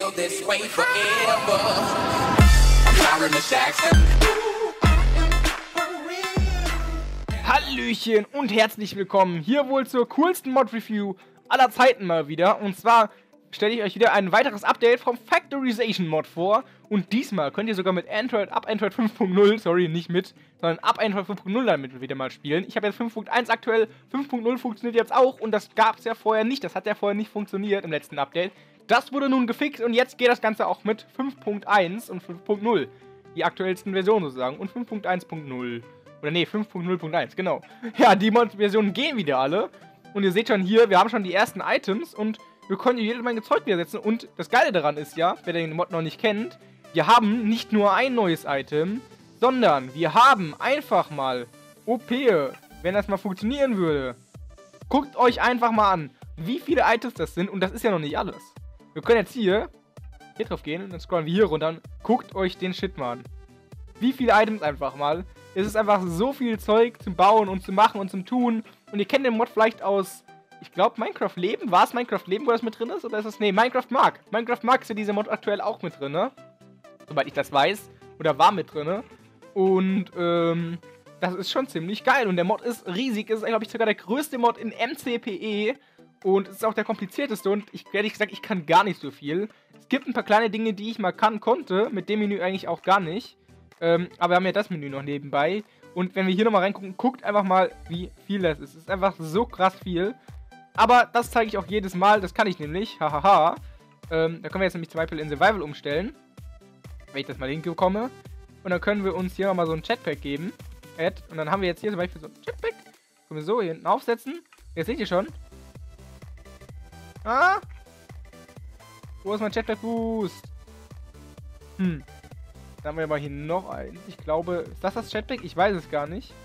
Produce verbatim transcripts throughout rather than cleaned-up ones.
this way forever. I'm Byron Jackson. Hallöchen und herzlich willkommen hier wohl zur coolsten Mod-Review aller Zeiten mal wieder. Und zwar stelle ich euch wieder ein weiteres Update vom Factorization Mod vor. Und diesmal könnt ihr sogar mit Android, ab Android fünf Punkt null, sorry, nicht mit, sondern ab Android fünf Punkt null damit wieder mal spielen. Ich habe jetzt fünf Punkt eins aktuell, fünf Punkt null funktioniert jetzt auch und das gab es ja vorher nicht. Das hat ja vorher nicht funktioniert im letzten Update. Das wurde nun gefixt und jetzt geht das Ganze auch mit fünf Punkt eins und fünf Punkt null. Die aktuellsten Versionen sozusagen und fünf Punkt eins Punkt null. Oder nee, fünf Punkt null Punkt eins, genau. Ja, die Mod-Versionen gehen wieder alle. Und ihr seht schon hier, wir haben schon die ersten Items und wir können hier jede Menge Zeug wieder setzen. Und das Geile daran ist ja, wer den Mod noch nicht kennt, wir haben nicht nur ein neues Item, sondern wir haben einfach mal O P, wenn das mal funktionieren würde. Guckt euch einfach mal an, wie viele Items das sind und das ist ja noch nicht alles. Wir können jetzt hier, hier drauf gehen und dann scrollen wir hier runter und guckt euch den Shit mal an. Wie viele Items einfach mal. Es ist einfach so viel Zeug zum Bauen und zu machen und zum Tun. Und ihr kennt den Mod vielleicht aus, ich glaube, Minecraft Leben. War es Minecraft Leben, wo das mit drin ist? Oder ist es, nee, Minecraft Mark. Minecraft Mark ist ja dieser Mod aktuell auch mit drin, ne? Soweit ich das weiß. Oder war mit drin, ne? Und, ähm, das ist schon ziemlich geil. Und der Mod ist riesig. Es ist, glaube ich, sogar der größte Mod in M C P E. Und es ist auch der komplizierteste. Und ich, ehrlich gesagt, ich kann gar nicht so viel. Es gibt ein paar kleine Dinge, die ich mal kann, konnte. Mit dem Menü eigentlich auch gar nicht. Ähm, aber wir haben ja das Menü noch nebenbei. Und wenn wir hier nochmal reingucken, guckt einfach mal, wie viel das ist. Es ist einfach so krass viel. Aber das zeige ich auch jedes Mal. Das kann ich nämlich. Hahaha. Ähm, da können wir jetzt nämlich zum Beispiel in Survival umstellen. Wenn ich das mal hinbekomme. Und dann können wir uns hier nochmal so ein Jetpack geben. Add. Und dann haben wir jetzt hier zum Beispiel so ein Jetpack. Können wir so hier hinten aufsetzen. Jetzt seht ihr schon. Ah. Wo ist mein Jetpack Boost? Hm. Dann haben wir aber hier noch einen. Ich glaube, ist das das Jetpack? Ich weiß es gar nicht.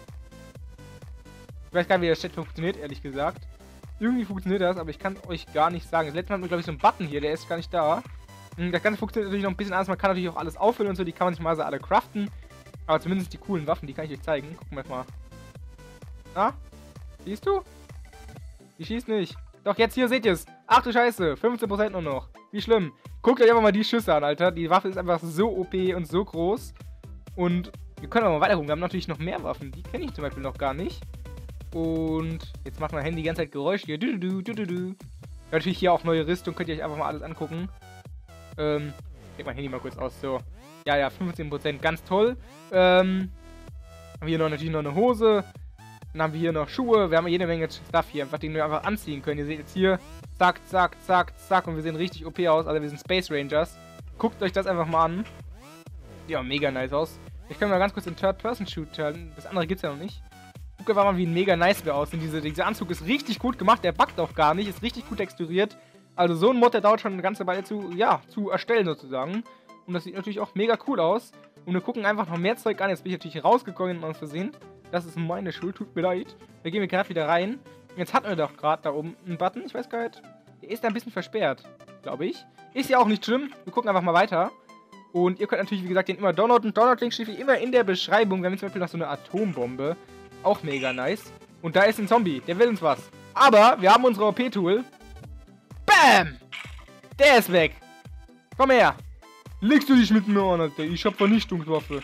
Ich weiß gar nicht, wie das Jetpack funktioniert, ehrlich gesagt. Irgendwie funktioniert das, aber ich kann euch gar nicht sagen. Das letzte Mal hatten wir, glaube ich, so einen Button hier, der ist gar nicht da. Das Ganze funktioniert natürlich noch ein bisschen anders. Man kann natürlich auch alles auffüllen und so. Die kann man sich mal so alle craften. Aber zumindest die coolen Waffen, die kann ich euch zeigen. Gucken wir mal. Na? Siehst du? Die schießt nicht. Doch, jetzt hier seht ihr es. Ach du Scheiße, fünfzehn Prozent nur noch. Wie schlimm. Guckt euch einfach mal die Schüsse an, Alter. Die Waffe ist einfach so O P und so groß. Und wir können aber mal weiter gucken. Wir haben natürlich noch mehr Waffen. Die kenne ich zum Beispiel noch gar nicht. Und jetzt macht mein Handy die ganze Zeit Geräusche hier. Du, du, du, du, du. Ja, natürlich hier auch neue Rüstung. Könnt ihr euch einfach mal alles angucken. Ähm, ich leg mein Handy mal kurz aus. So. Ja, ja, fünfzehn Prozent. Ganz toll. Ähm, haben wir hier noch natürlich noch eine Hose. Dann haben wir hier noch Schuhe. Wir haben jede Menge Stuff hier, einfach, den wir einfach anziehen können. Ihr seht jetzt hier, zack, zack, zack, zack. Und wir sehen richtig O P aus. Also wir sind Space Rangers. Guckt euch das einfach mal an. Sieht auch mega nice aus. Ich kann mal ganz kurz in Third-Person-Shoot schalten. Das andere gibt's ja noch nicht. Guckt einfach mal, wie ein mega nice wir aussehen. Diese, dieser Anzug ist richtig gut gemacht. Der buggt auch gar nicht. Ist richtig gut texturiert. Also so ein Mod, der dauert schon eine ganze Weile zu, ja, zu erstellen sozusagen. Und das sieht natürlich auch mega cool aus. Und wir gucken einfach noch mehr Zeug an. Jetzt bin ich natürlich rausgegangen aus Versehen. Das ist meine Schuld, tut mir leid. Da gehen wir gerade wieder rein. Jetzt hatten wir doch gerade da oben einen Button. Ich weiß gar nicht. Der ist da ein bisschen versperrt, glaube ich. Ist ja auch nicht schlimm. Wir gucken einfach mal weiter. Und ihr könnt natürlich, wie gesagt, den immer downloaden. Download-Link steht wie immer in der Beschreibung. Wir haben zum Beispiel noch so eine Atombombe. Auch mega nice. Und da ist ein Zombie. Der will uns was. Aber wir haben unsere O P-Tool. Bam! Der ist weg. Komm her. Legst du dich mit mir an, Alter. Ich hab Vernichtungswaffe.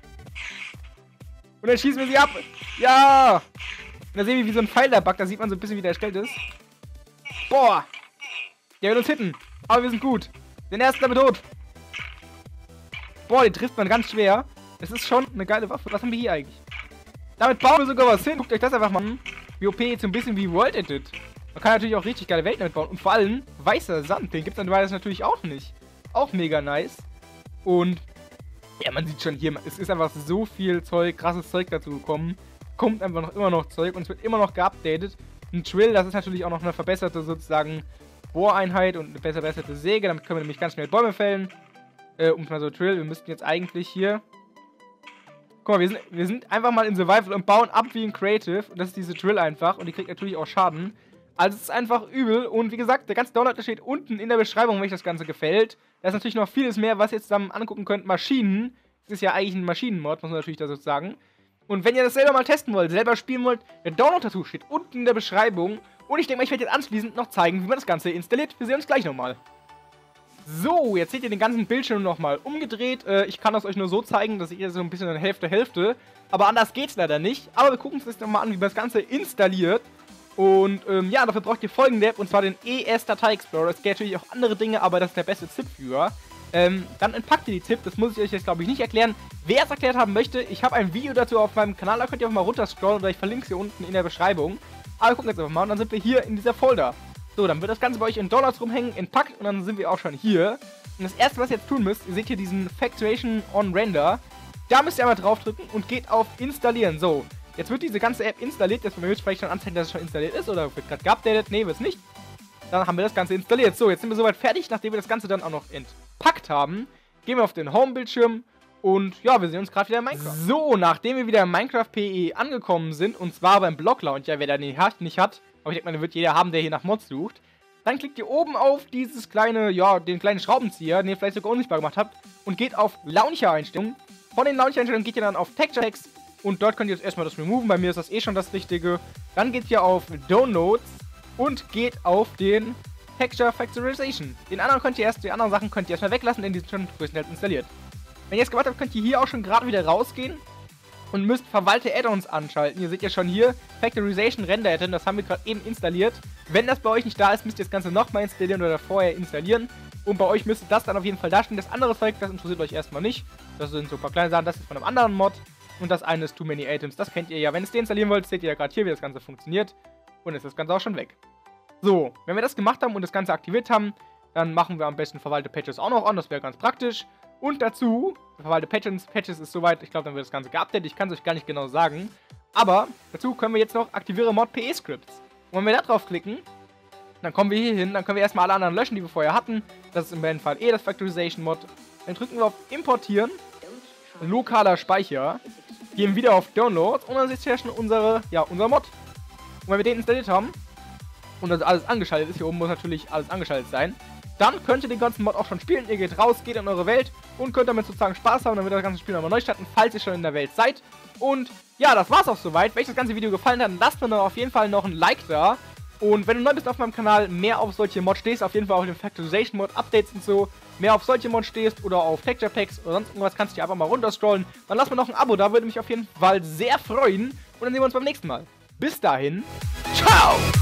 Und dann schießen wir sie ab. Ja! Und da sehen wir, wie so ein Pfeil da backt. Da sieht man so ein bisschen, wie der erstellt ist. Boah! Der will uns hitten. Aber wir sind gut. Den ersten damit tot. Boah, den trifft man ganz schwer. Das ist schon eine geile Waffe. Was haben wir hier eigentlich? Damit bauen wir sogar was hin. Guckt euch das einfach mal an. Wie O P jetzt so ein bisschen wie World Edit. Man kann natürlich auch richtig geile Welten damit bauen. Und vor allem weißer Sand. Den gibt es dann natürlich auch nicht. Auch mega nice. Und ja, man sieht schon hier, es ist einfach so viel Zeug, krasses Zeug dazu gekommen. Kommt einfach noch immer noch Zeug und es wird immer noch geupdatet. Ein Drill, das ist natürlich auch noch eine verbesserte sozusagen Bohreinheit und eine besser verbesserte Säge. Damit können wir nämlich ganz schnell Bäume fällen. Äh, um mal so Drill, wir müssten jetzt eigentlich hier... Guck mal, wir sind, wir sind einfach mal in Survival und bauen ab wie in Creative. Und das ist diese Drill einfach und die kriegt natürlich auch Schaden. Also es ist einfach übel und wie gesagt, der ganze Download steht unten in der Beschreibung, wenn euch das Ganze gefällt. Da ist natürlich noch vieles mehr, was ihr jetzt zusammen angucken könnt. Maschinen, das ist ja eigentlich ein Maschinenmod, muss man natürlich da so sagen. Und wenn ihr das selber mal testen wollt, selber spielen wollt, der Download dazu steht unten in der Beschreibung. Und ich denke mal, ich werde jetzt anschließend noch zeigen, wie man das Ganze installiert. Wir sehen uns gleich nochmal. So, jetzt seht ihr den ganzen Bildschirm nochmal umgedreht. Äh, ich kann das euch nur so zeigen, dass ihr so ein bisschen eine Hälfte, Hälfte. Aber anders geht's leider nicht. Aber wir gucken uns das nochmal an, wie man das Ganze installiert. Und ähm, ja, dafür braucht ihr folgende App, und zwar den E S-Datei Explorer. Es geht natürlich auch andere Dinge, aber das ist der beste ZIP-Viewer. Ähm, dann entpackt ihr die ZIP, das muss ich euch jetzt glaube ich nicht erklären. Wer es erklärt haben möchte, ich habe ein Video dazu auf meinem Kanal, da könnt ihr auch mal runterscrollen oder ich verlinke es hier unten in der Beschreibung. Aber wir gucken jetzt einfach mal und dann sind wir hier in dieser Folder. So, dann wird das Ganze bei euch in Dollars rumhängen, entpackt und dann sind wir auch schon hier. Und das erste, was ihr jetzt tun müsst, ihr seht hier diesen Factoration on Render. Da müsst ihr einmal draufdrücken und geht auf Installieren. So, jetzt wird diese ganze App installiert. Jetzt wird mir vielleicht schon anzeigen, dass es schon installiert ist oder wird gerade geupdatet. Ne, wird es nicht. Dann haben wir das Ganze installiert. So, jetzt sind wir soweit fertig, nachdem wir das Ganze dann auch noch entpackt haben. Gehen wir auf den Home-Bildschirm und ja, wir sehen uns gerade wieder in Minecraft. So, nachdem wir wieder in Minecraft P E angekommen sind, und zwar beim Block-Launcher, wer da nicht hat, nicht hat, aber ich denke mal, den wird jeder haben, der hier nach Mods sucht, dann klickt ihr oben auf dieses kleine, ja, den kleinen Schraubenzieher, den ihr vielleicht sogar unsichtbar gemacht habt, und geht auf Launcher-Einstellungen. Von den Launcher-Einstellungen geht ihr dann auf Texture Packs und dort könnt ihr jetzt erstmal das removen, bei mir ist das eh schon das Richtige. Dann geht ihr auf Downloads und geht auf den Texture Factorization. Den anderen könnt ihr erst, die anderen Sachen könnt ihr erstmal weglassen, denn die sind schon größtenteils installiert. Wenn ihr es gemacht habt, könnt ihr hier auch schon gerade wieder rausgehen und müsst verwalte Add-ons anschalten. Ihr seht ja schon hier, Factorization Render Add-on, das haben wir gerade eben installiert. Wenn das bei euch nicht da ist, müsst ihr das Ganze nochmal installieren oder vorher installieren. Und bei euch müsste das dann auf jeden Fall dastehen. Das andere Zeug, das interessiert euch erstmal nicht. Das sind so ein paar kleine Sachen, das ist von einem anderen Mod. Und das eine ist Too Many Items, das kennt ihr ja. Wenn ihr es deinstallieren wollt, seht ihr ja gerade hier, wie das Ganze funktioniert. Und ist das Ganze auch schon weg. So, wenn wir das gemacht haben und das Ganze aktiviert haben, dann machen wir am besten verwalte Patches auch noch an, das wäre ganz praktisch. Und dazu, verwalte Patches, Patches ist soweit, ich glaube, dann wird das Ganze geupdatet, ich kann es euch gar nicht genau sagen. Aber dazu können wir jetzt noch aktiviere Mod P E-Scripts. Und wenn wir da drauf klicken, dann kommen wir hier hin, dann können wir erstmal alle anderen löschen, die wir vorher hatten. Das ist im besten Fall eh das Factorization Mod. Dann drücken wir auf Importieren, lokaler Speicher, gehen wieder auf Downloads und dann ist hier schon unsere, ja, unser Mod. Und wenn wir den installiert haben und das alles angeschaltet ist, hier oben muss natürlich alles angeschaltet sein, dann könnt ihr den ganzen Mod auch schon spielen. Ihr geht raus, geht in eure Welt und könnt damit sozusagen Spaß haben. Dann wird das ganze Spiel nochmal neu starten, falls ihr schon in der Welt seid. Und ja, das war's auch soweit. Wenn euch das ganze Video gefallen hat, dann lasst mir doch auf jeden Fall noch ein Like da. Und wenn du neu bist auf meinem Kanal, mehr auf solche Mods stehst, auf jeden Fall auf den Factorization Mod, Updates und so, mehr auf solche Mods stehst oder auf Texture Packs oder sonst irgendwas, kannst du dir einfach mal runterscrollen. Dann lass mir noch ein Abo da, würde mich auf jeden Fall sehr freuen. Und dann sehen wir uns beim nächsten Mal. Bis dahin, ciao!